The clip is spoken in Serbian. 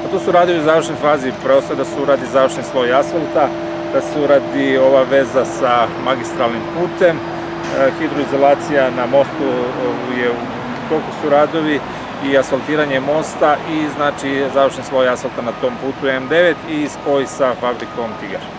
To su radovi u završnoj fazi, preostaje da se uradi završni sloj asfalta, da se uradi ova veza sa magistralnim putem, hidroizolacija na mostu je u toku su radovi i asfaltiranje mosta i znači završni sloj asfalta na tom putu M9 i spoj sa fabrikom Tigar.